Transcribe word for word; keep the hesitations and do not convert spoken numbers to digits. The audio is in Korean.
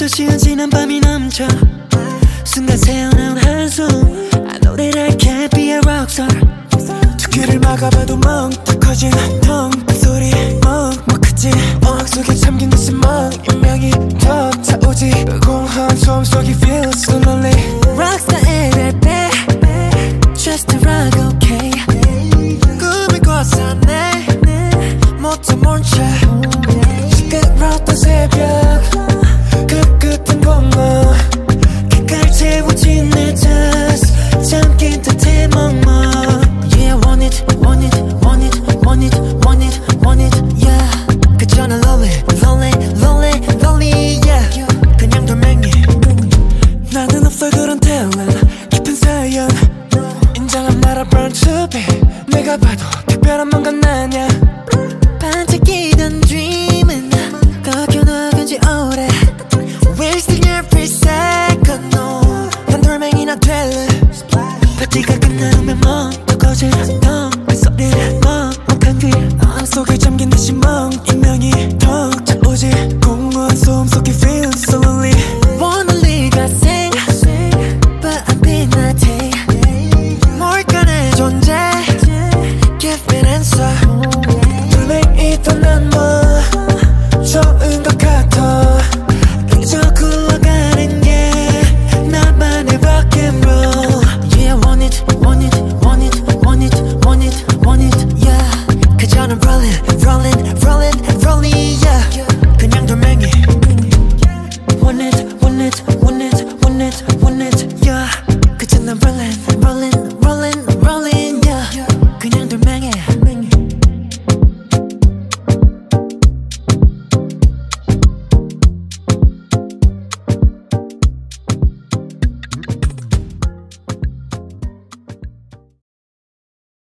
두 시간 지난 밤이 넘쳐 순간 새어나온 한숨 I know that I can't be a rockstar 두 귀를 막아봐도 멍딱 커진 텅빈 소리 멍뭐 크지 어항 속에 잠긴 듯이 멍 인명이 더 차오지 공허한 소음 속이 feels so lonely Rockstar 엘엘비 Just to rock okay 꿈을 꿨었네 못해 몬채 시끄러웠던 새벽 그 끝은 공허 가까이 채워진 내 task 잠긴 듯해 멍멍 Yeah want it want it want it want it want it want it yeah 그저는 lonely lonely lonely lonely yeah 그냥 돌멩이 나는 없어 그런 talent 깊은 사연 인정한 나라 burn to be 내가 봐도 특별한 뭔가 나냐 반짝이던 dream은 꺾여 나간 지 오래 Wasting every second no 난 돌멩이나 될래 파티가 끝나면 멍또 거질 텅빈 소리를 먹먹한 귀 어항 속에 잠긴 듯이 멍 인명이 턱 차오지 공허한 소음 속에 feels so lonely Wanna leave I sing But I've been nothing 뭘까 내 존재 Give me an answer 돌멩이던 난 뭐 좋은 것 같아 그저 굴러가는 게 나만의 rock and roll Yeah want it want it want it want it want it want it yeah 그저는 rolling rolling rolling rolling yeah 그냥 돌멩이 Want it want it want it want it want it yeah 그저 난 rolling